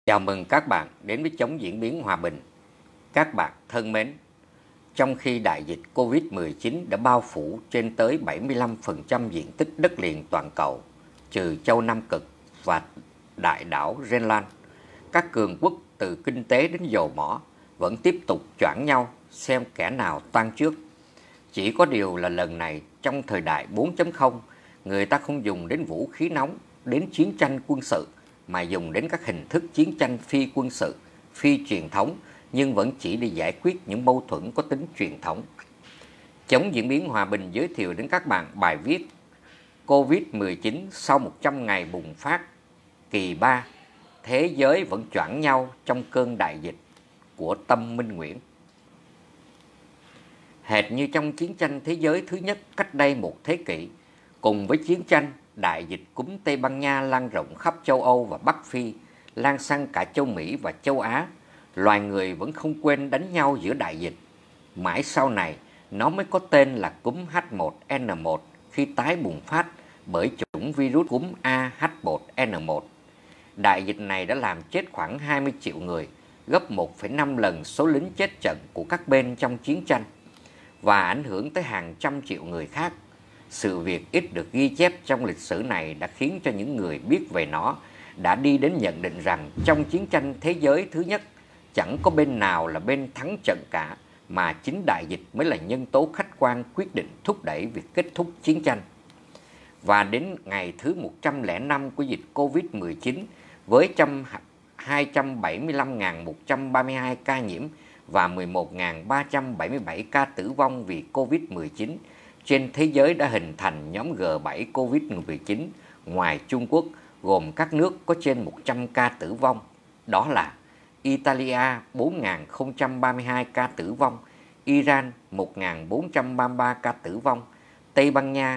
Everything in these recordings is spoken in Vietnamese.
Chào mừng các bạn đến với Chống diễn biến hòa bình. Các bạn thân mến, trong khi đại dịch Covid-19 đã bao phủ trên tới 75% diện tích đất liền toàn cầu, trừ châu Nam Cực và đại đảo Greenland, các cường quốc từ kinh tế đến dầu mỏ vẫn tiếp tục choảng nhau xem kẻ nào toan trước. Chỉ có điều là lần này trong thời đại 4.0, người ta không dùng đến vũ khí nóng, đến chiến tranh quân sự, mà dùng đến các hình thức chiến tranh phi quân sự, phi truyền thống, nhưng vẫn chỉ để giải quyết những mâu thuẫn có tính truyền thống. Chống diễn biến hòa bình giới thiệu đến các bạn bài viết Covid-19 sau 100 ngày bùng phát, kỳ 3, thế giới vẫn choảng nhau trong cơn đại dịch, của Tâm Minh Nguyễn. Hệt như trong chiến tranh thế giới thứ nhất cách đây một thế kỷ, cùng với chiến tranh, đại dịch cúm Tây Ban Nha lan rộng khắp châu Âu và Bắc Phi, lan sang cả châu Mỹ và châu Á, loài người vẫn không quên đánh nhau giữa đại dịch. Mãi sau này, nó mới có tên là cúm H1N1 khi tái bùng phát bởi chủng virus cúm AH1N1. Đại dịch này đã làm chết khoảng 20 triệu người, gấp 1,5 lần số lính chết trận của các bên trong chiến tranh, và ảnh hưởng tới hàng trăm triệu người khác. Sự việc ít được ghi chép trong lịch sử này đã khiến cho những người biết về nó đã đi đến nhận định rằng trong chiến tranh thế giới thứ nhất, chẳng có bên nào là bên thắng trận cả, mà chính đại dịch mới là nhân tố khách quan quyết định thúc đẩy việc kết thúc chiến tranh. Và đến ngày thứ 105 của dịch Covid-19 với 275.132 ca nhiễm và 11.377 ca tử vong vì Covid-19, trên thế giới đã hình thành nhóm G7 Covid-19 ngoài Trung Quốc, gồm các nước có trên 100 ca tử vong. Đó là Italia 4.032 ca tử vong, Iran 1.433 ca tử vong, Tây Ban Nha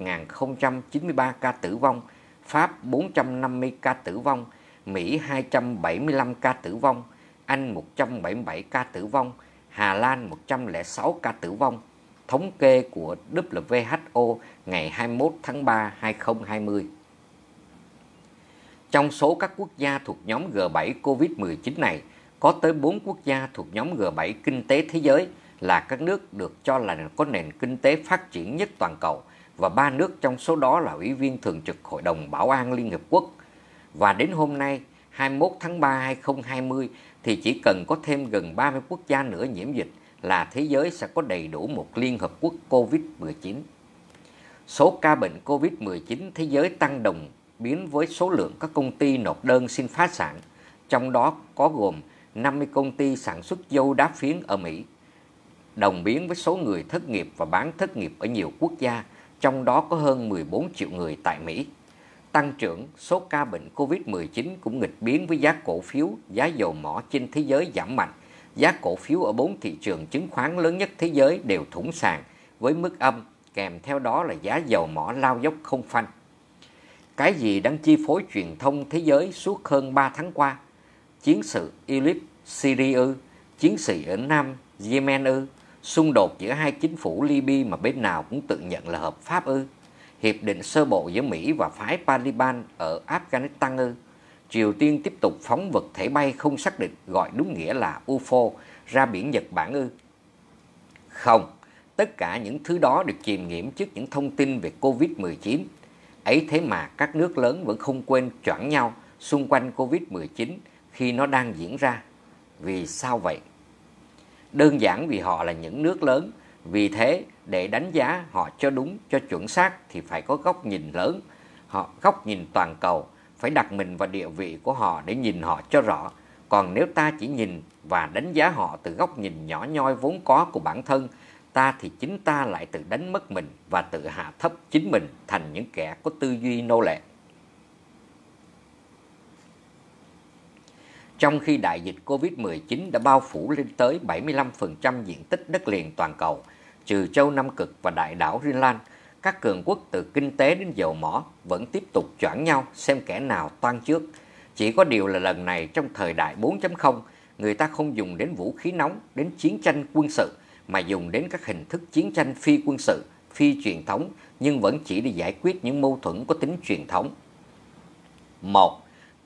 1.093 ca tử vong, Pháp 450 ca tử vong, Mỹ 275 ca tử vong, Anh 177 ca tử vong, Hà Lan 106 ca tử vong. Thống kê của WHO ngày 21 tháng 3, 2020. Trong số các quốc gia thuộc nhóm G7 Covid-19 này, có tới 4 quốc gia thuộc nhóm G7 kinh tế thế giới là các nước được cho là có nền kinh tế phát triển nhất toàn cầu, và 3 nước trong số đó là Ủy viên Thường trực Hội đồng Bảo an Liên Hợp Quốc. Và đến hôm nay, 21 tháng 3, 2020, thì chỉ cần có thêm gần 30 quốc gia nữa nhiễm dịch là thế giới sẽ có đầy đủ một Liên Hợp Quốc Covid-19. Số ca bệnh Covid-19 thế giới tăng đồng biến với số lượng các công ty nộp đơn xin phá sản, trong đó có gồm 50 công ty sản xuất dâu đá phiến ở Mỹ, đồng biến với số người thất nghiệp và bán thất nghiệp ở nhiều quốc gia, trong đó có hơn 14 triệu người tại Mỹ. Tăng trưởng số ca bệnh Covid-19 cũng nghịch biến với giá cổ phiếu, giá dầu mỏ trên thế giới giảm mạnh. Giá cổ phiếu ở 4 thị trường chứng khoán lớn nhất thế giới đều thủng sàn với mức âm, kèm theo đó là giá dầu mỏ lao dốc không phanh. Cái gì đang chi phối truyền thông thế giới suốt hơn 3 tháng qua? Chiến sự Idlib, Syria ư? Chiến sự ở Nam Yemen ư? Xung đột giữa hai chính phủ Libya mà bên nào cũng tự nhận là hợp pháp ư? Hiệp định sơ bộ giữa Mỹ và phái Taliban ở Afghanistan ư? Triều Tiên tiếp tục phóng vật thể bay không xác định, gọi đúng nghĩa là UFO, ra biển Nhật Bản ư? Không, tất cả những thứ đó được chìm nghiễm trước những thông tin về Covid-19. Ấy thế mà các nước lớn vẫn không quên choảng nhau xung quanh Covid-19 khi nó đang diễn ra. Vì sao vậy? Đơn giản vì họ là những nước lớn. Vì thế, để đánh giá họ cho đúng, cho chuẩn xác thì phải có góc nhìn lớn, góc nhìn toàn cầu, phải đặt mình vào địa vị của họ để nhìn họ cho rõ. Còn nếu ta chỉ nhìn và đánh giá họ từ góc nhìn nhỏ nhoi vốn có của bản thân ta, thì chính ta lại tự đánh mất mình và tự hạ thấp chính mình thành những kẻ có tư duy nô lệ. Trong khi đại dịch Covid-19 đã bao phủ lên tới 75% diện tích đất liền toàn cầu, trừ châu Nam Cực và đại đảo Greenland, các cường quốc từ kinh tế đến dầu mỏ vẫn tiếp tục choảng nhau xem kẻ nào toan trước. Chỉ có điều là lần này trong thời đại 4.0, người ta không dùng đến vũ khí nóng, đến chiến tranh quân sự, mà dùng đến các hình thức chiến tranh phi quân sự, phi truyền thống, nhưng vẫn chỉ để giải quyết những mâu thuẫn có tính truyền thống. 1.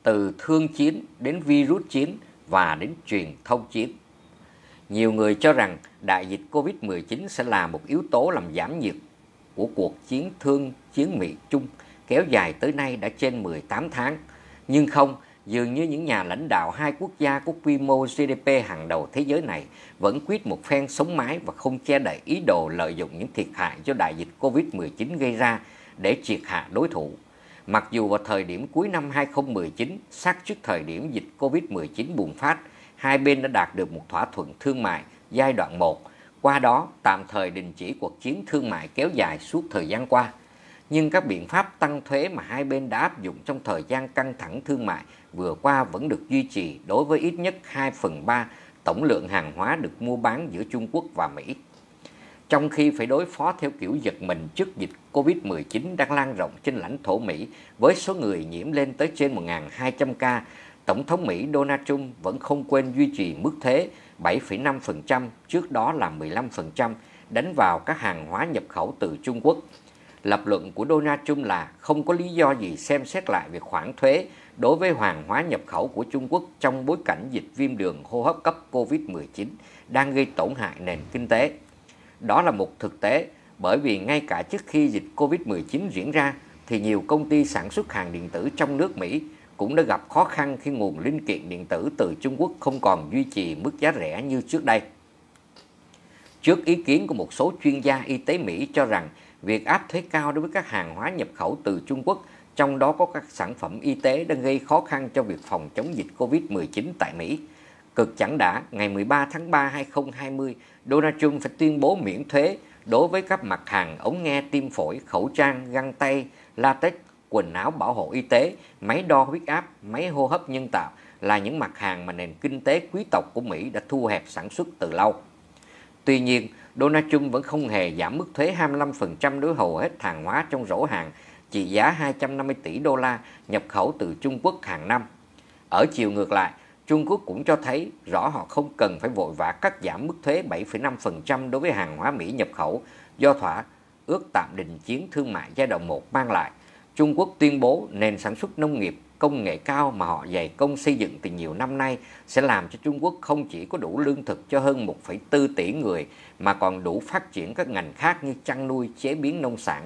từ thương chiến đến virus chiến và đến truyền thông chiến. Nhiều người cho rằng đại dịch Covid-19 sẽ là một yếu tố làm giảm nhiệt của cuộc chiến thương chiến Mỹ-Trung kéo dài tới nay đã trên 18 tháng. Nhưng không, dường như những nhà lãnh đạo hai quốc gia có quy mô GDP hàng đầu thế giới này vẫn quyết một phen sống mái và không che đậy ý đồ lợi dụng những thiệt hại do đại dịch Covid-19 gây ra để triệt hạ đối thủ. Mặc dù vào thời điểm cuối năm 2019, sát trước thời điểm dịch Covid-19 bùng phát, hai bên đã đạt được một thỏa thuận thương mại giai đoạn 1, qua đó tạm thời đình chỉ cuộc chiến thương mại kéo dài suốt thời gian qua. Nhưng các biện pháp tăng thuế mà hai bên đã áp dụng trong thời gian căng thẳng thương mại vừa qua vẫn được duy trì đối với ít nhất 2/3 tổng lượng hàng hóa được mua bán giữa Trung Quốc và Mỹ. Trong khi phải đối phó theo kiểu giật mình trước dịch Covid-19 đang lan rộng trên lãnh thổ Mỹ với số người nhiễm lên tới trên 1.200 ca, Tổng thống Mỹ Donald Trump vẫn không quên duy trì mức thuế 7,5%, trước đó là 15%, đánh vào các hàng hóa nhập khẩu từ Trung Quốc. Lập luận của Donald Trump là không có lý do gì xem xét lại việc khoản thuế đối với hàng hóa nhập khẩu của Trung Quốc trong bối cảnh dịch viêm đường hô hấp cấp Covid-19 đang gây tổn hại nền kinh tế. Đó là một thực tế, bởi vì ngay cả trước khi dịch Covid-19 diễn ra, thì nhiều công ty sản xuất hàng điện tử trong nước Mỹ cũng đã gặp khó khăn khi nguồn linh kiện điện tử từ Trung Quốc không còn duy trì mức giá rẻ như trước đây. Trước ý kiến của một số chuyên gia y tế Mỹ cho rằng việc áp thuế cao đối với các hàng hóa nhập khẩu từ Trung Quốc, trong đó có các sản phẩm y tế, đang gây khó khăn cho việc phòng chống dịch Covid-19 tại Mỹ. Cực chẳng đã, ngày 13 tháng 3 2020, Donald Trump phải tuyên bố miễn thuế đối với các mặt hàng ống nghe tim phổi, khẩu trang, găng tay, latex, quần áo bảo hộ y tế, máy đo huyết áp, máy hô hấp nhân tạo là những mặt hàng mà nền kinh tế quý tộc của Mỹ đã thu hẹp sản xuất từ lâu. Tuy nhiên, Donald Trump vẫn không hề giảm mức thuế 25% đối hầu hết hàng hóa trong rổ hàng trị giá 250 tỷ đô la nhập khẩu từ Trung Quốc hàng năm. Ở chiều ngược lại, Trung Quốc cũng cho thấy rõ họ không cần phải vội vã cắt giảm mức thuế 7,5% đối với hàng hóa Mỹ nhập khẩu do thỏa ước tạm đình chiến thương mại giai đoạn 1 mang lại. Trung Quốc tuyên bố nền sản xuất nông nghiệp công nghệ cao mà họ dày công xây dựng từ nhiều năm nay sẽ làm cho Trung Quốc không chỉ có đủ lương thực cho hơn 1,4 tỷ người mà còn đủ phát triển các ngành khác như chăn nuôi, chế biến nông sản.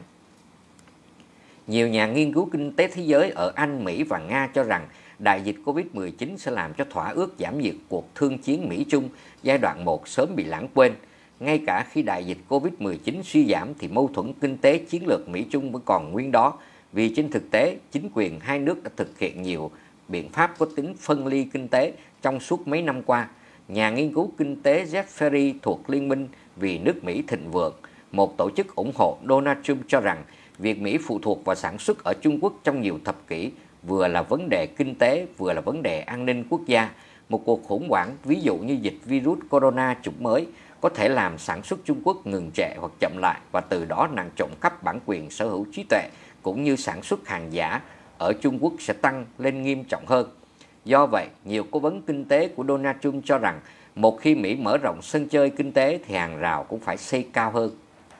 Nhiều nhà nghiên cứu kinh tế thế giới ở Anh, Mỹ và Nga cho rằng đại dịch Covid-19 sẽ làm cho thỏa ước giảm nhiệt cuộc thương chiến Mỹ-Trung giai đoạn 1 sớm bị lãng quên. Ngay cả khi đại dịch Covid-19 suy giảm thì mâu thuẫn kinh tế chiến lược Mỹ-Trung vẫn còn nguyên đó, vì trên thực tế chính quyền hai nước đã thực hiện nhiều biện pháp có tính phân ly kinh tế trong suốt mấy năm qua. Nhà nghiên cứu kinh tế Jeff Ferry thuộc Liên minh vì nước Mỹ thịnh vượng, một tổ chức ủng hộ Donald Trump, cho rằng việc Mỹ phụ thuộc vào sản xuất ở Trung Quốc trong nhiều thập kỷ vừa là vấn đề kinh tế vừa là vấn đề an ninh quốc gia. Một cuộc khủng hoảng ví dụ như dịch virus corona chủng mới có thể làm sản xuất Trung Quốc ngừng trệ hoặc chậm lại, và từ đó nạn trộm cắp bản quyền sở hữu trí tuệ cũng như sản xuất hàng giả ở Trung Quốc sẽ tăng lên nghiêm trọng hơn. Do vậy, nhiều cố vấn kinh tế của Donald Trump cho rằng một khi Mỹ mở rộng sân chơi kinh tế thì hàng rào cũng phải xây cao hơn.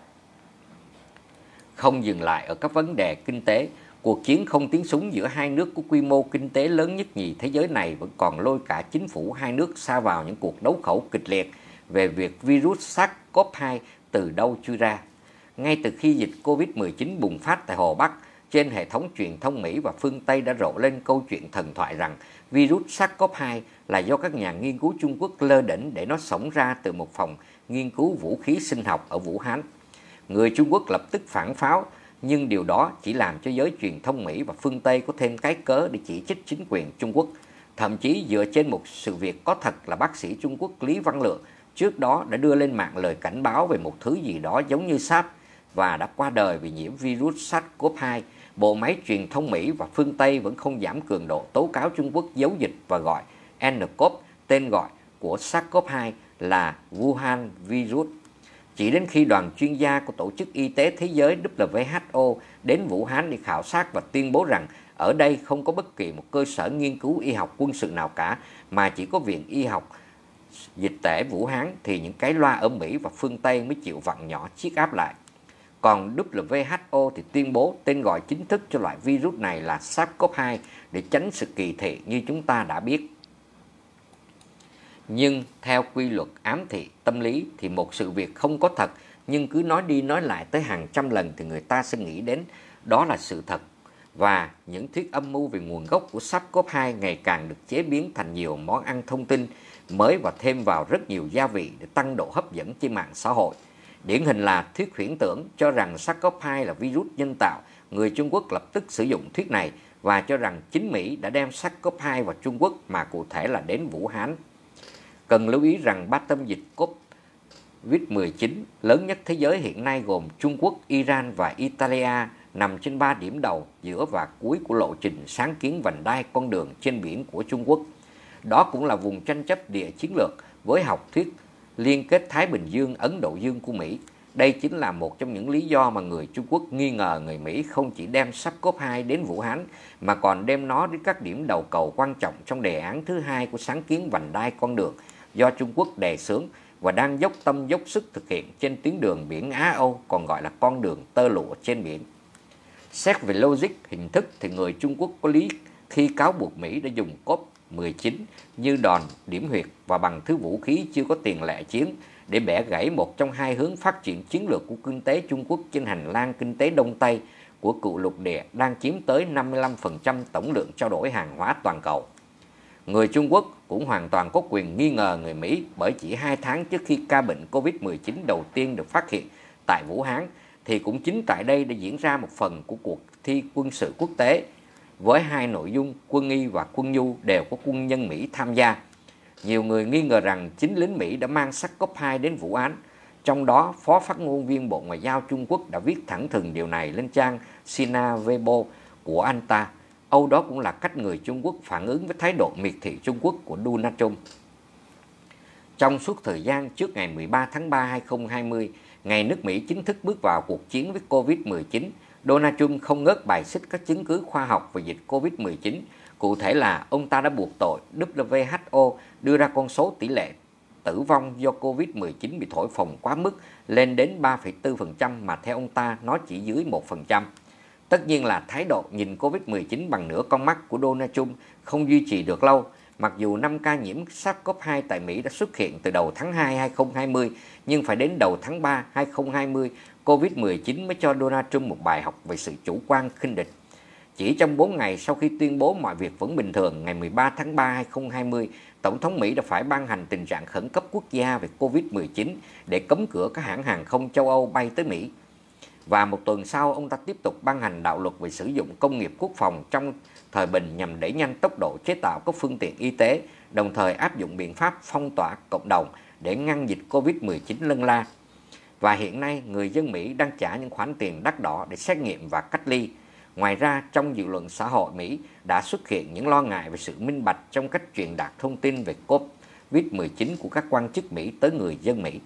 Không dừng lại ở các vấn đề kinh tế, cuộc chiến không tiếng súng giữa hai nước có quy mô kinh tế lớn nhất nhì thế giới này vẫn còn lôi cả chính phủ hai nước sa vào những cuộc đấu khẩu kịch liệt về việc virus SARS-CoV-2 từ đâu chui ra. Ngay từ khi dịch Covid-19 bùng phát tại Hồ Bắc, trên hệ thống truyền thông Mỹ và phương Tây đã rộ lên câu chuyện thần thoại rằng virus SARS-CoV-2 là do các nhà nghiên cứu Trung Quốc lơ đễnh để nó xổng ra từ một phòng nghiên cứu vũ khí sinh học ở Vũ Hán. Người Trung Quốc lập tức phản pháo, nhưng điều đó chỉ làm cho giới truyền thông Mỹ và phương Tây có thêm cái cớ để chỉ trích chính quyền Trung Quốc. Thậm chí dựa trên một sự việc có thật là bác sĩ Trung Quốc Lý Văn Lượng trước đó đã đưa lên mạng lời cảnh báo về một thứ gì đó giống như SARS và đã qua đời vì nhiễm virus SARS-CoV-2, bộ máy truyền thông Mỹ và phương Tây vẫn không giảm cường độ tố cáo Trung Quốc giấu dịch và gọi nCoV, tên gọi của SARS-CoV-2 là Wuhan virus. Chỉ đến khi đoàn chuyên gia của Tổ chức Y tế Thế giới WHO đến Vũ Hán để khảo sát và tuyên bố rằng ở đây không có bất kỳ một cơ sở nghiên cứu y học quân sự nào cả, mà chỉ có Viện Y học Dịch tễ Vũ Hán, thì những cái loa ở Mỹ và phương Tây mới chịu vặn nhỏ chiếc áp lại. Còn WHO thì tuyên bố tên gọi chính thức cho loại virus này là SARS-CoV-2 để tránh sự kỳ thị như chúng ta đã biết. Nhưng theo quy luật ám thị tâm lý thì một sự việc không có thật nhưng cứ nói đi nói lại tới hàng trăm lần thì người ta sẽ nghĩ đến đó là sự thật. Và những thuyết âm mưu về nguồn gốc của SARS-CoV-2 ngày càng được chế biến thành nhiều món ăn thông tin mới và thêm vào rất nhiều gia vị để tăng độ hấp dẫn trên mạng xã hội. Điển hình là thuyết huyễn tưởng cho rằng SARS-CoV-2 là virus nhân tạo. Người Trung Quốc lập tức sử dụng thuyết này và cho rằng chính Mỹ đã đem SARS-CoV-2 vào Trung Quốc, mà cụ thể là đến Vũ Hán. Cần lưu ý rằng ba tâm dịch COVID-19 lớn nhất thế giới hiện nay gồm Trung Quốc, Iran và Italia, nằm trên 3 điểm đầu, giữa và cuối của lộ trình sáng kiến vành đai con đường trên biển của Trung Quốc. Đó cũng là vùng tranh chấp địa chiến lược với học thuyết liên kết Thái Bình Dương, Ấn Độ Dương của Mỹ. Đây chính là một trong những lý do mà người Trung Quốc nghi ngờ người Mỹ không chỉ đem SARS-CoV-2 đến Vũ Hán mà còn đem nó đến các điểm đầu cầu quan trọng trong đề án thứ hai của sáng kiến vành đai con đường do Trung Quốc đề xướng và đang dốc tâm dốc sức thực hiện trên tuyến đường biển Á-Âu, còn gọi là con đường tơ lụa trên biển. Xét về logic hình thức thì người Trung Quốc có lý khi cáo buộc Mỹ đã dùng COVID-19 như đòn điểm huyệt và bằng thứ vũ khí chưa có tiền lệ chiến để bẻ gãy một trong hai hướng phát triển chiến lược của kinh tế Trung Quốc trên hành lang kinh tế Đông Tây của cựu lục địa đang chiếm tới 55% tổng lượng trao đổi hàng hóa toàn cầu. Người Trung Quốc cũng hoàn toàn có quyền nghi ngờ người Mỹ, bởi chỉ 2 tháng trước khi ca bệnh COVID-19 đầu tiên được phát hiện tại Vũ Hán thì cũng chính tại đây đã diễn ra một phần của cuộc thi quân sự quốc tế với hai nội dung quân y và quân nhu đều có quân nhân Mỹ tham gia. Nhiều người nghi ngờ rằng chính lính Mỹ đã mang SARS-CoV-2 đến Vũ Hán. Trong đó, Phó Phát ngôn viên Bộ Ngoại giao Trung Quốc đã viết thẳng thừng điều này lên trang Sina Weibo của anh ta. Âu đó cũng là cách người Trung Quốc phản ứng với thái độ miệt thị Trung Quốc của Donald Trump. Trong suốt thời gian trước ngày 13 tháng 3 2020, ngày nước Mỹ chính thức bước vào cuộc chiến với COVID-19, Donald Trump không ngớt bài xích các chứng cứ khoa học về dịch COVID-19. Cụ thể là ông ta đã buộc tội WHO đưa ra con số tỷ lệ tử vong do COVID-19 bị thổi phồng quá mức lên đến 3,4% mà theo ông ta nó chỉ dưới 1%. Tất nhiên là thái độ nhìn COVID-19 bằng nửa con mắt của Donald Trump không duy trì được lâu. Mặc dù 5 ca nhiễm SARS-CoV-2 tại Mỹ đã xuất hiện từ đầu tháng 2 2020, nhưng phải đến đầu tháng 3 2020, COVID-19 mới cho Donald Trump một bài học về sự chủ quan khinh địch. Chỉ trong 4 ngày sau khi tuyên bố mọi việc vẫn bình thường, ngày 13 tháng 3 2020, Tổng thống Mỹ đã phải ban hành tình trạng khẩn cấp quốc gia về COVID-19 để cấm cửa các hãng hàng không châu Âu bay tới Mỹ. Và một tuần sau, ông ta tiếp tục ban hành đạo luật về sử dụng công nghiệp quốc phòng trong thời bình nhằm đẩy nhanh tốc độ chế tạo các phương tiện y tế, đồng thời áp dụng biện pháp phong tỏa cộng đồng để ngăn dịch COVID-19 lân la. Và hiện nay, người dân Mỹ đang trả những khoản tiền đắt đỏ để xét nghiệm và cách ly. Ngoài ra, trong dư luận xã hội Mỹ đã xuất hiện những lo ngại về sự minh bạch trong cách truyền đạt thông tin về COVID-19 của các quan chức Mỹ tới người dân Mỹ.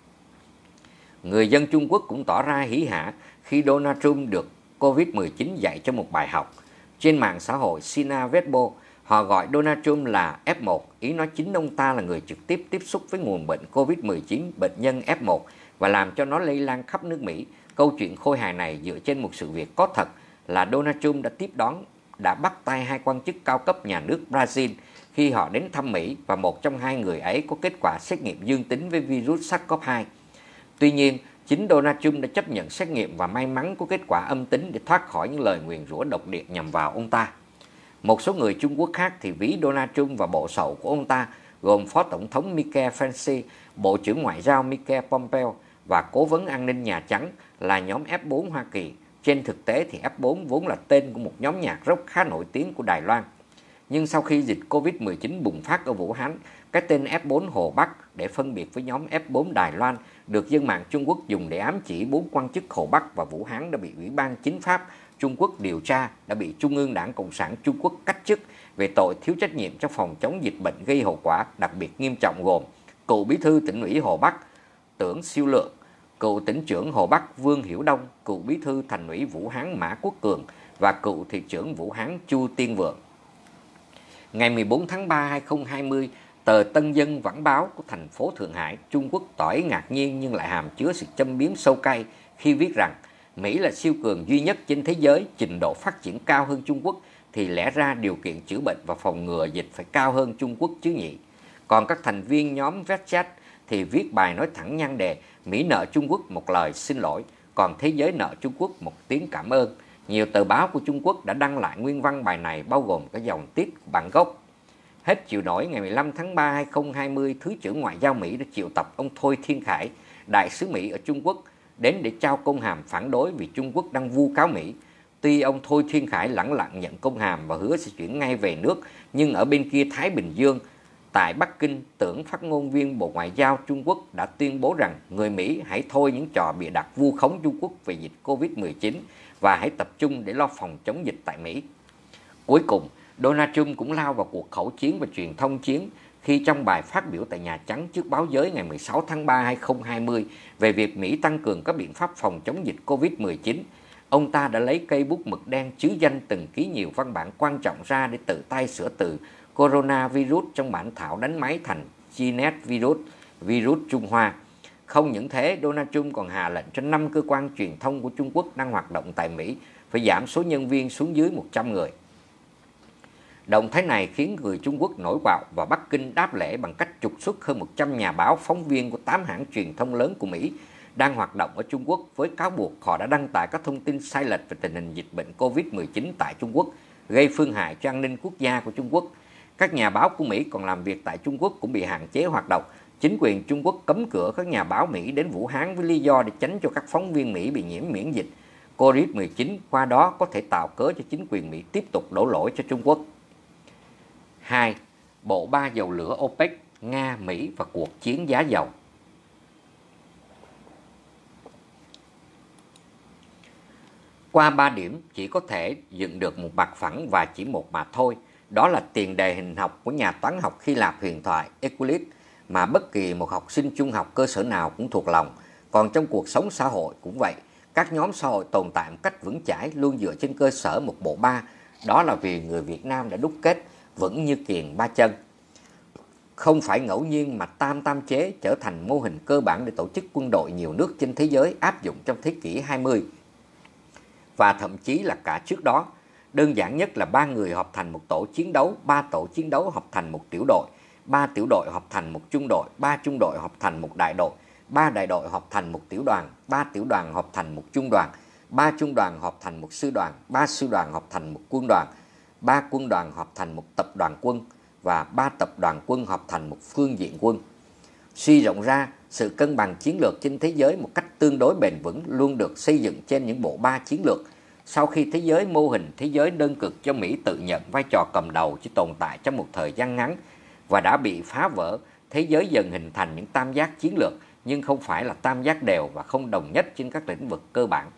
Người dân Trung Quốc cũng tỏ ra hỉ hả khi Donald Trump được COVID-19 dạy cho một bài học. Trên mạng xã hội Sina Weibo, họ gọi Donald Trump là F1, ý nói chính ông ta là người trực tiếp tiếp xúc với nguồn bệnh COVID-19, bệnh nhân F1, và làm cho nó lây lan khắp nước Mỹ. Câu chuyện khôi hài này dựa trên một sự việc có thật là Donald Trump đã bắt tay hai quan chức cao cấp nhà nước Brazil khi họ đến thăm Mỹ, và một trong hai người ấy có kết quả xét nghiệm dương tính với virus SARS-CoV-2. Tuy nhiên, chính Donald Trump đã chấp nhận xét nghiệm và may mắn có kết quả âm tính để thoát khỏi những lời nguyền rủa độc địa nhằm vào ông ta. Một số người Trung Quốc khác thì ví Donald Trump và bộ sậu của ông ta gồm Phó Tổng thống Mike Pence, Bộ trưởng Ngoại giao Mike Pompeo và Cố vấn An ninh Nhà Trắng là nhóm F4 Hoa Kỳ. Trên thực tế thì F4 vốn là tên của một nhóm nhạc rock khá nổi tiếng của Đài Loan. Nhưng sau khi dịch COVID-19 bùng phát ở Vũ Hán, cái tên F4 Hồ Bắc để phân biệt với nhóm F4 Đài Loan được dân mạng Trung Quốc dùng để ám chỉ 4 quan chức Hồ Bắc và Vũ Hán đã bị Ủy ban Chính pháp Trung Quốc điều tra, đã bị Trung ương Đảng Cộng sản Trung Quốc cách chức về tội thiếu trách nhiệm trong phòng chống dịch bệnh gây hậu quả đặc biệt nghiêm trọng, gồm cựu bí thư tỉnh ủy Hồ Bắc Tưởng Siêu Lượng, cựu tỉnh trưởng Hồ Bắc Vương Hiểu Đông, cựu bí thư thành ủy Vũ Hán Mã Quốc Cường và cựu thị trưởng Vũ Hán Chu Tiên Vượng. Ngày 14 tháng 3 2020, tờ Tân Dân Vãng Báo của thành phố Thượng Hải, Trung Quốc tỏ ý ngạc nhiên nhưng lại hàm chứa sự châm biếm sâu cay khi viết rằng Mỹ là siêu cường duy nhất trên thế giới, trình độ phát triển cao hơn Trung Quốc, thì lẽ ra điều kiện chữa bệnh và phòng ngừa dịch phải cao hơn Trung Quốc chứ nhỉ? Còn các thành viên nhóm Vechat thì viết bài nói thẳng nhan đề Mỹ nợ Trung Quốc một lời xin lỗi, còn thế giới nợ Trung Quốc một tiếng cảm ơn. Nhiều tờ báo của Trung Quốc đã đăng lại nguyên văn bài này, bao gồm cả dòng tiết bản gốc. Hết chịu nổi, ngày 15 tháng 3 2020, Thứ trưởng Ngoại giao Mỹ đã triệu tập ông Thôi Thiên Khải, đại sứ Mỹ ở Trung Quốc, đến để trao công hàm phản đối vì Trung Quốc đang vu cáo Mỹ. Tuy ông Thôi Thiên Khải lẳng lặng nhận công hàm và hứa sẽ chuyển ngay về nước, nhưng ở bên kia Thái Bình Dương, tại Bắc Kinh, tưởng phát ngôn viên Bộ Ngoại giao Trung Quốc đã tuyên bố rằng người Mỹ hãy thôi những trò bịa đặt vu khống Trung Quốc về dịch Covid-19 và hãy tập trung để lo phòng chống dịch tại Mỹ. Cuối cùng, Donald Trump cũng lao vào cuộc khẩu chiến và truyền thông chiến khi trong bài phát biểu tại Nhà Trắng trước báo giới ngày 16 tháng 3 2020 về việc Mỹ tăng cường các biện pháp phòng chống dịch Covid-19, ông ta đã lấy cây bút mực đen chứa danh từng ký nhiều văn bản quan trọng ra để tự tay sửa từ coronavirus trong bản thảo đánh máy thành Gnet virus, virus Trung Hoa. Không những thế, Donald Trump còn hạ lệnh cho 5 cơ quan truyền thông của Trung Quốc đang hoạt động tại Mỹ phải giảm số nhân viên xuống dưới 100 người. Động thái này khiến người Trung Quốc nổi bạo và Bắc Kinh đáp lễ bằng cách trục xuất hơn 100 nhà báo, phóng viên của 8 hãng truyền thông lớn của Mỹ đang hoạt động ở Trung Quốc với cáo buộc họ đã đăng tải các thông tin sai lệch về tình hình dịch bệnh Covid-19 tại Trung Quốc, gây phương hại cho an ninh quốc gia của Trung Quốc. Các nhà báo của Mỹ còn làm việc tại Trung Quốc cũng bị hạn chế hoạt động. Chính quyền Trung Quốc cấm cửa các nhà báo Mỹ đến Vũ Hán với lý do để tránh cho các phóng viên Mỹ bị nhiễm miễn dịch Covid-19, qua đó có thể tạo cớ cho chính quyền Mỹ tiếp tục đổ lỗi cho Trung Quốc. 2. Bộ ba dầu lửa OPEC, Nga, Mỹ và cuộc chiến giá dầu. Qua 3 điểm chỉ có thể dựng được một mặt phẳng và chỉ một mà thôi. Đó là tiền đề hình học của nhà toán học Hy Lạp huyền thoại Euclid mà bất kỳ một học sinh trung học cơ sở nào cũng thuộc lòng. Còn trong cuộc sống xã hội cũng vậy. Các nhóm xã hội tồn tại một cách vững chãi luôn dựa trên cơ sở một bộ ba. Đó là vì người Việt Nam đã đúc kết vững như kiềng ba chân. Không phải ngẫu nhiên mà tam tam chế trở thành mô hình cơ bản để tổ chức quân đội nhiều nước trên thế giới áp dụng trong thế kỷ 20 và thậm chí là cả trước đó. Đơn giản nhất là 3 người hợp thành một tổ chiến đấu, 3 tổ chiến đấu hợp thành một tiểu đội, 3 tiểu đội hợp thành một trung đội, 3 trung đội hợp thành một đại đội, 3 đại đội hợp thành một tiểu đoàn, 3 tiểu đoàn hợp thành một trung đoàn, 3 trung đoàn hợp thành một sư đoàn, 3 sư đoàn hợp thành một quân đoàn, 3 quân đoàn hợp thành một tập đoàn quân và 3 tập đoàn quân hợp thành một phương diện quân. Suy rộng ra, sự cân bằng chiến lược trên thế giới một cách tương đối bền vững luôn được xây dựng trên những bộ ba chiến lược. Sau khi thế giới mô hình thế giới đơn cực cho Mỹ tự nhận vai trò cầm đầu chỉ tồn tại trong một thời gian ngắn và đã bị phá vỡ, thế giới dần hình thành những tam giác chiến lược nhưng không phải là tam giác đều và không đồng nhất trên các lĩnh vực cơ bản.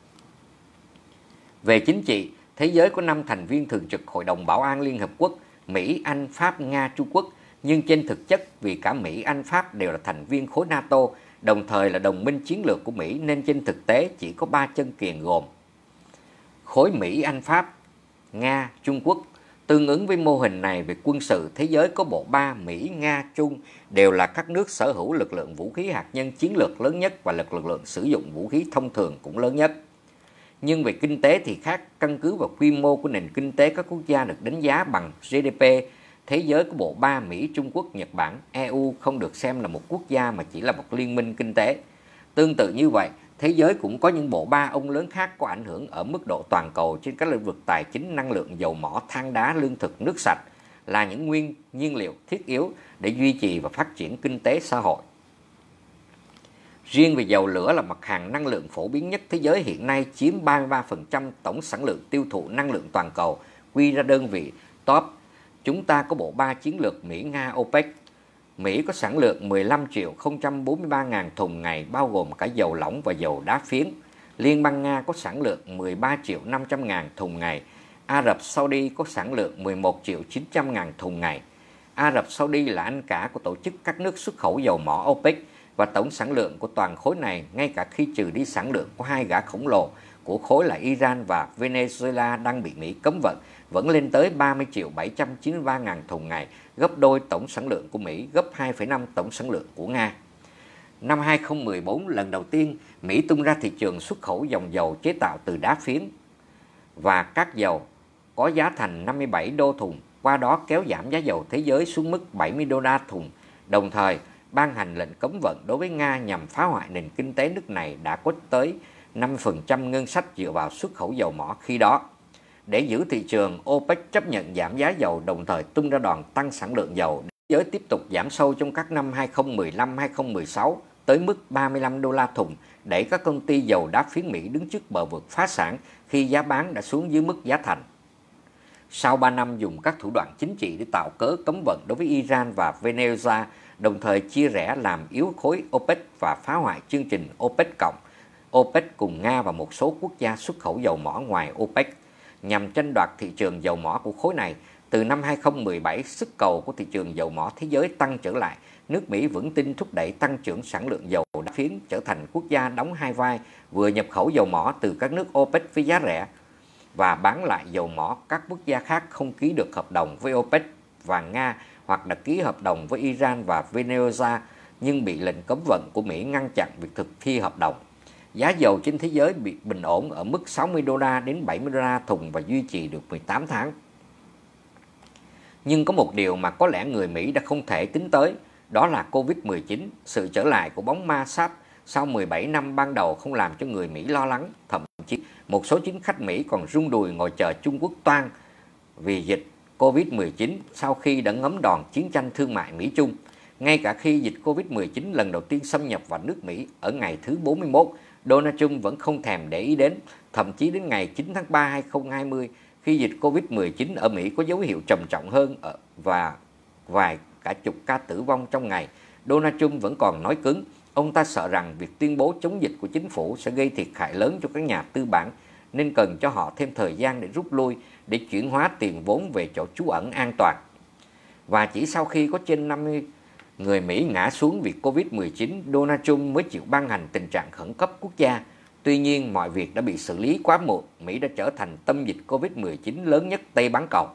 Về chính trị, thế giới có 5 thành viên thường trực Hội đồng Bảo an Liên Hợp Quốc: Mỹ, Anh, Pháp, Nga, Trung Quốc. Nhưng trên thực chất, vì cả Mỹ, Anh, Pháp đều là thành viên khối NATO, đồng thời là đồng minh chiến lược của Mỹ, nên trên thực tế chỉ có 3 chân kiềng gồm khối Mỹ, Anh, Pháp, Nga, Trung Quốc. Tương ứng với mô hình này về quân sự, thế giới có bộ ba Mỹ, Nga, Trung đều là các nước sở hữu lực lượng vũ khí hạt nhân chiến lược lớn nhất và lực lượng sử dụng vũ khí thông thường cũng lớn nhất. Nhưng về kinh tế thì khác, căn cứ vào quy mô của nền kinh tế các quốc gia được đánh giá bằng GDP, thế giới có bộ ba Mỹ, Trung Quốc, Nhật Bản, EU không được xem là một quốc gia mà chỉ là một liên minh kinh tế. Tương tự như vậy, thế giới cũng có những bộ ba ông lớn khác có ảnh hưởng ở mức độ toàn cầu trên các lĩnh vực tài chính, năng lượng, dầu mỏ, than đá, lương thực, nước sạch là những nhiên liệu thiết yếu để duy trì và phát triển kinh tế xã hội. Riêng về dầu lửa là mặt hàng năng lượng phổ biến nhất thế giới hiện nay, chiếm 33% tổng sản lượng tiêu thụ năng lượng toàn cầu, quy ra đơn vị top. Chúng ta có bộ ba chiến lược Mỹ-Nga OPEC. Mỹ có sản lượng 15.043.000 thùng ngày, bao gồm cả dầu lỏng và dầu đá phiến. Liên bang Nga có sản lượng 13.500.000 thùng ngày. Ả Rập Saudi có sản lượng 11.900.000 thùng ngày. Ả Rập Saudi là anh cả của tổ chức các nước xuất khẩu dầu mỏ OPEC, và tổng sản lượng của toàn khối này, ngay cả khi trừ đi sản lượng của hai gã khổng lồ của khối là Iran và Venezuela đang bị Mỹ cấm vận, vẫn lên tới 30.793.000 thùng ngày, gấp đôi tổng sản lượng của Mỹ, gấp 2,5 tổng sản lượng của Nga. Năm 2014, lần đầu tiên Mỹ tung ra thị trường xuất khẩu dòng dầu chế tạo từ đá phiến và cát dầu có giá thành 57 đô thùng, qua đó kéo giảm giá dầu thế giới xuống mức 70 đô la thùng, đồng thời ban hành lệnh cấm vận đối với Nga nhằm phá hoại nền kinh tế nước này đã có tới 50% ngân sách dựa vào xuất khẩu dầu mỏ khi đó. Để giữ thị trường, OPEC chấp nhận giảm giá dầu, đồng thời tung ra đòn tăng sản lượng dầu. Thế giới tiếp tục giảm sâu trong các năm 2015-2016 tới mức 35 đô la thùng, đẩy các công ty dầu đá phiến Mỹ đứng trước bờ vực phá sản khi giá bán đã xuống dưới mức giá thành. Sau 3 năm dùng các thủ đoạn chính trị để tạo cớ cấm vận đối với Iran và Venezuela, đồng thời chia rẽ làm yếu khối OPEC và phá hoại chương trình OPEC+, OPEC cùng Nga và một số quốc gia xuất khẩu dầu mỏ ngoài OPEC nhằm tranh đoạt thị trường dầu mỏ của khối này. Từ năm 2017, sức cầu của thị trường dầu mỏ thế giới tăng trở lại. Nước Mỹ vững tin thúc đẩy tăng trưởng sản lượng dầu đá phiến, trở thành quốc gia đóng hai vai, vừa nhập khẩu dầu mỏ từ các nước OPEC với giá rẻ và bán lại dầu mỏ các quốc gia khác không ký được hợp đồng với OPEC và Nga, hoặc đã ký hợp đồng với Iran và Venezuela nhưng bị lệnh cấm vận của Mỹ ngăn chặn việc thực thi hợp đồng. Giá dầu trên thế giới bị bình ổn ở mức 60 đô la đến 70 đô la thùng và duy trì được 18 tháng. Nhưng có một điều mà có lẽ người Mỹ đã không thể tính tới, đó là Covid-19. Sự trở lại của bóng ma SARS sau 17 năm ban đầu không làm cho người Mỹ lo lắng. Thậm chí một số chính khách Mỹ còn rung đùi ngồi chờ Trung Quốc toang vì dịch Covid-19 sau khi đã ngấm đòn chiến tranh thương mại Mỹ-Trung. Ngay cả khi dịch Covid-19 lần đầu tiên xâm nhập vào nước Mỹ ở ngày thứ 41, Donald Trump vẫn không thèm để ý đến. Thậm chí đến ngày 9 tháng 3 2020, khi dịch Covid-19 ở Mỹ có dấu hiệu trầm trọng hơn và vài cả chục ca tử vong trong ngày, Donald Trump vẫn còn nói cứng. Ông ta sợ rằng việc tuyên bố chống dịch của chính phủ sẽ gây thiệt hại lớn cho các nhà tư bản, nên cần cho họ thêm thời gian để rút lui, để chuyển hóa tiền vốn về chỗ trú ẩn an toàn. Và chỉ sau khi có trên 50 người Mỹ ngã xuống vì Covid-19, Donald Trump mới chịu ban hành tình trạng khẩn cấp quốc gia. Tuy nhiên, mọi việc đã bị xử lý quá muộn. Mỹ đã trở thành tâm dịch Covid-19 lớn nhất Tây Bán Cầu.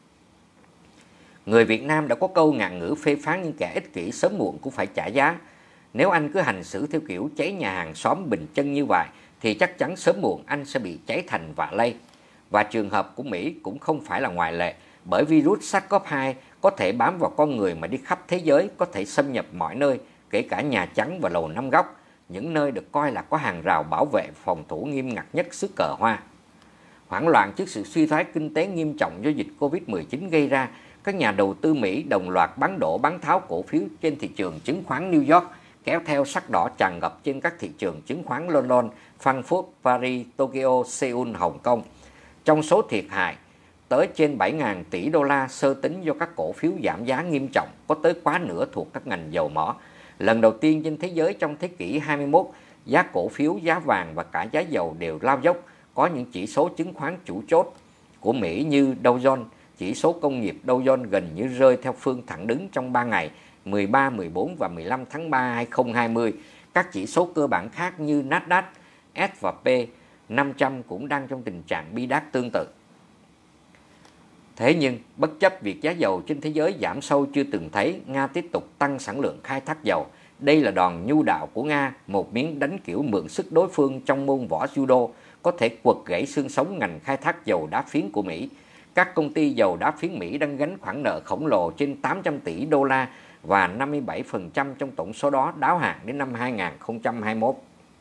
Người Việt Nam đã có câu ngạn ngữ phê phán những kẻ ích kỷ sớm muộn cũng phải trả giá. Nếu anh cứ hành xử theo kiểu cháy nhà hàng xóm bình chân như vậy, thì chắc chắn sớm muộn anh sẽ bị cháy thành vạ lây. Và trường hợp của Mỹ cũng không phải là ngoại lệ, bởi virus SARS-CoV-2 có thể bám vào con người mà đi khắp thế giới, có thể xâm nhập mọi nơi, kể cả Nhà Trắng và Lầu Năm Góc, những nơi được coi là có hàng rào bảo vệ phòng thủ nghiêm ngặt nhất xứ cờ hoa. Hoảng loạn trước sự suy thoái kinh tế nghiêm trọng do dịch Covid-19 gây ra, các nhà đầu tư Mỹ đồng loạt bán đổ bán tháo cổ phiếu trên thị trường chứng khoán New York, kéo theo sắc đỏ tràn ngập trên các thị trường chứng khoán London, Frankfurt, Paris, Tokyo, Seoul, Hồng Kông. Trong số thiệt hại, tới trên 7.000 tỷ đô la sơ tính do các cổ phiếu giảm giá nghiêm trọng, có tới quá nửa thuộc các ngành dầu mỏ. Lần đầu tiên trên thế giới trong thế kỷ 21, giá cổ phiếu, giá vàng và cả giá dầu đều lao dốc. Có những chỉ số chứng khoán chủ chốt của Mỹ như Dow Jones, chỉ số công nghiệp Dow Jones gần như rơi theo phương thẳng đứng trong 3 ngày 13, 14 và 15 tháng 3 2020. Các chỉ số cơ bản khác như Nasdaq, S&P 500 cũng đang trong tình trạng bi đát tương tự. Thế nhưng, bất chấp việc giá dầu trên thế giới giảm sâu chưa từng thấy, Nga tiếp tục tăng sản lượng khai thác dầu. Đây là đòn nhu đạo của Nga, một miếng đánh kiểu mượn sức đối phương trong môn võ judo, có thể quật gãy xương sống ngành khai thác dầu đá phiến của Mỹ. Các công ty dầu đá phiến Mỹ đang gánh khoản nợ khổng lồ trên 800 tỷ đô la và 57% trong tổng số đó đáo hạn đến năm 2021.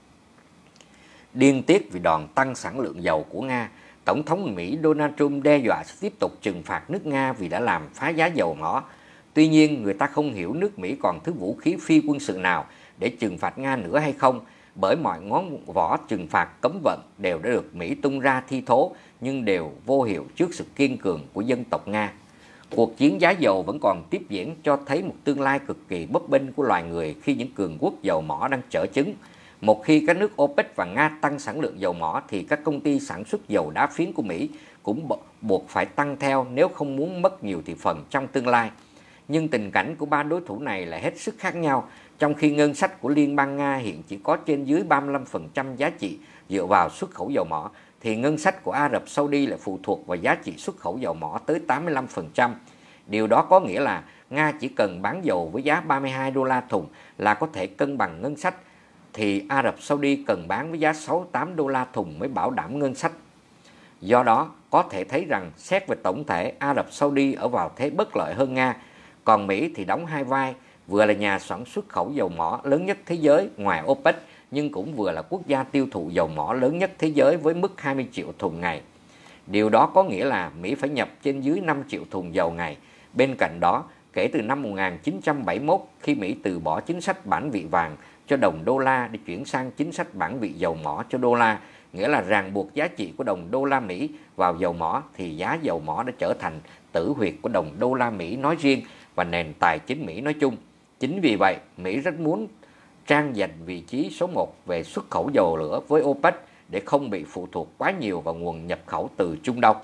Điên tiết vì đòn tăng sản lượng dầu của Nga, Tổng thống Mỹ Donald Trump đe dọa sẽ tiếp tục trừng phạt nước Nga vì đã làm phá giá dầu mỏ. Tuy nhiên, người ta không hiểu nước Mỹ còn thứ vũ khí phi quân sự nào để trừng phạt Nga nữa hay không, bởi mọi ngón võ trừng phạt cấm vận đều đã được Mỹ tung ra thi thố, nhưng đều vô hiệu trước sự kiên cường của dân tộc Nga. Cuộc chiến giá dầu vẫn còn tiếp diễn, cho thấy một tương lai cực kỳ bấp bênh của loài người khi những cường quốc dầu mỏ đang trở chứng. Một khi các nước OPEC và Nga tăng sản lượng dầu mỏ thì các công ty sản xuất dầu đá phiến của Mỹ cũng buộc phải tăng theo nếu không muốn mất nhiều thị phần trong tương lai. Nhưng tình cảnh của ba đối thủ này là hết sức khác nhau. Trong khi ngân sách của Liên bang Nga hiện chỉ có trên dưới 35% giá trị dựa vào xuất khẩu dầu mỏ, thì ngân sách của Ả Rập Saudi lại phụ thuộc vào giá trị xuất khẩu dầu mỏ tới 85%. Điều đó có nghĩa là Nga chỉ cần bán dầu với giá 32 đô la thùng là có thể cân bằng ngân sách, thì Ả Rập Saudi cần bán với giá 68 đô la thùng mới bảo đảm ngân sách. Do đó, có thể thấy rằng xét về tổng thể, Ả Rập Saudi ở vào thế bất lợi hơn Nga, còn Mỹ thì đóng hai vai, vừa là nhà sản xuất khẩu dầu mỏ lớn nhất thế giới ngoài OPEC, nhưng cũng vừa là quốc gia tiêu thụ dầu mỏ lớn nhất thế giới với mức 20 triệu thùng ngày. Điều đó có nghĩa là Mỹ phải nhập trên dưới 5 triệu thùng dầu ngày. Bên cạnh đó, kể từ năm 1971, khi Mỹ từ bỏ chính sách bản vị vàng cho đồng đô la để chuyển sang chính sách bản vị dầu mỏ cho đô la, nghĩa là ràng buộc giá trị của đồng đô la Mỹ vào dầu mỏ, thì giá dầu mỏ đã trở thành tử huyệt của đồng đô la Mỹ nói riêng và nền tài chính Mỹ nói chung. Chính vì vậy, Mỹ rất muốn trang giành vị trí số 1 về xuất khẩu dầu lửa với OPEC để không bị phụ thuộc quá nhiều vào nguồn nhập khẩu từ Trung Đông.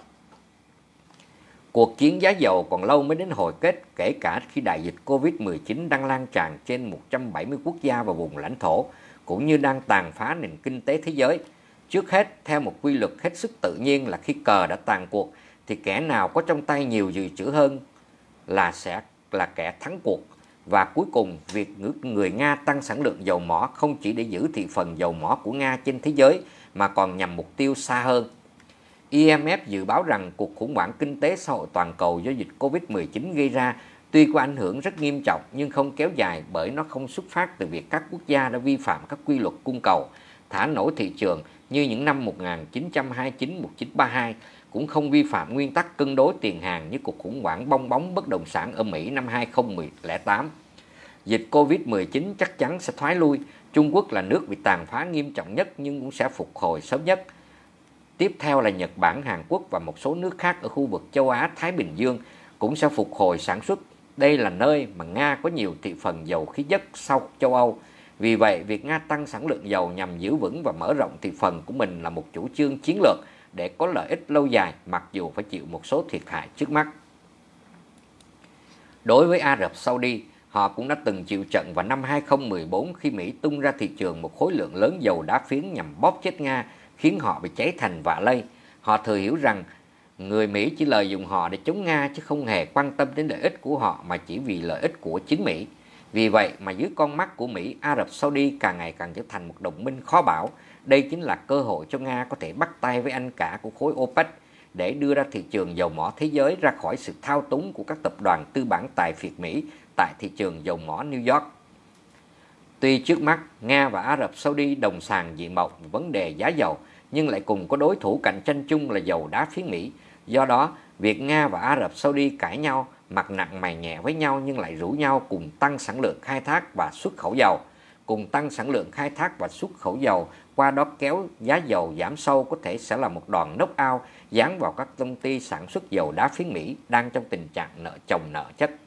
Cuộc chiến giá dầu còn lâu mới đến hồi kết, kể cả khi đại dịch Covid-19 đang lan tràn trên 170 quốc gia và vùng lãnh thổ, cũng như đang tàn phá nền kinh tế thế giới. Trước hết, theo một quy luật hết sức tự nhiên là khi cờ đã tàn cuộc, thì kẻ nào có trong tay nhiều dự trữ hơn sẽ là kẻ thắng cuộc. Và cuối cùng, việc người Nga tăng sản lượng dầu mỏ không chỉ để giữ thị phần dầu mỏ của Nga trên thế giới, mà còn nhằm mục tiêu xa hơn. IMF dự báo rằng cuộc khủng hoảng kinh tế xã hội toàn cầu do dịch Covid-19 gây ra tuy có ảnh hưởng rất nghiêm trọng nhưng không kéo dài, bởi nó không xuất phát từ việc các quốc gia đã vi phạm các quy luật cung cầu, thả nổi thị trường như những năm 1929-1932, cũng không vi phạm nguyên tắc cân đối tiền hàng như cuộc khủng hoảng bong bóng bất động sản ở Mỹ năm 2008. Dịch Covid-19 chắc chắn sẽ thoái lui. Trung Quốc là nước bị tàn phá nghiêm trọng nhất nhưng cũng sẽ phục hồi sớm nhất. Tiếp theo là Nhật Bản, Hàn Quốc và một số nước khác ở khu vực châu Á-Thái Bình Dương cũng sẽ phục hồi sản xuất. Đây là nơi mà Nga có nhiều thị phần dầu khí nhất sau châu Âu. Vì vậy, việc Nga tăng sản lượng dầu nhằm giữ vững và mở rộng thị phần của mình là một chủ trương chiến lược để có lợi ích lâu dài, mặc dù phải chịu một số thiệt hại trước mắt. Đối với Ả Rập Saudi, họ cũng đã từng chịu trận vào năm 2014 khi Mỹ tung ra thị trường một khối lượng lớn dầu đá phiến nhằm bóp chết Nga, khiến họ bị cháy thành vạ lây. Họ thừa hiểu rằng người Mỹ chỉ lợi dụng họ để chống Nga chứ không hề quan tâm đến lợi ích của họ, mà chỉ vì lợi ích của chính Mỹ. Vì vậy mà dưới con mắt của Mỹ, Ả Rập Saudi càng ngày càng trở thành một đồng minh khó bảo. Đây chính là cơ hội cho Nga có thể bắt tay với anh cả của khối OPEC để đưa ra thị trường dầu mỏ thế giới ra khỏi sự thao túng của các tập đoàn tư bản tài phiệt Mỹ tại thị trường dầu mỏ New York. Tuy trước mắt Nga và Ả Rập Saudi đồng sàng diện mạo về vấn đề giá dầu, nhưng lại cùng có đối thủ cạnh tranh chung là dầu đá phiến Mỹ. Do đó, việc Nga và Ả Rập Saudi cãi nhau, mặt nặng mày nhẹ với nhau nhưng lại rủ nhau cùng tăng sản lượng khai thác và xuất khẩu dầu. Cùng tăng sản lượng khai thác và xuất khẩu dầu, qua đó kéo giá dầu giảm sâu, có thể sẽ là một đòn knock out giáng vào các công ty sản xuất dầu đá phiến Mỹ đang trong tình trạng nợ chồng nợ chất.